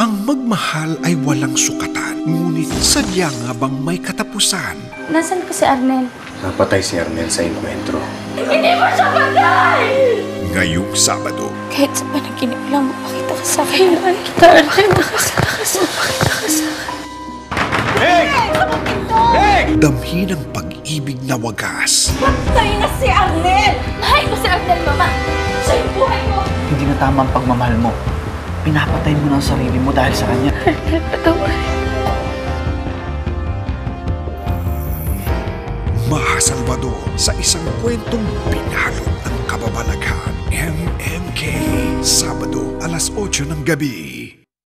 Ang magmahal ay walang sukatan, ngunit sadya nga bang may katapusan? Nasaan ko si Arnel? Napatay si Arnel sa enkwentro. Hindi mo siya patay! Ngayong Sabado. Kahit sa panaginip lang, mapakita ka sa akin. Kita, Arnel, nakasala ka sa pakita ka sa akin. Hey! Hey! Damhin ang pag-ibig na wagas. Patay na si Arnel! Mahal ko si Arnel, Mama! Siya yung buhay mo! Hindi na tama ang pagmamahal mo. Pinapatay mo na ang sarili mo dahil sa kanya. Arnel, patawarin. Maja Salvador sa isang kwentong pinalot ng kababalaghan. MMK, Sabado, alas 8 ng gabi.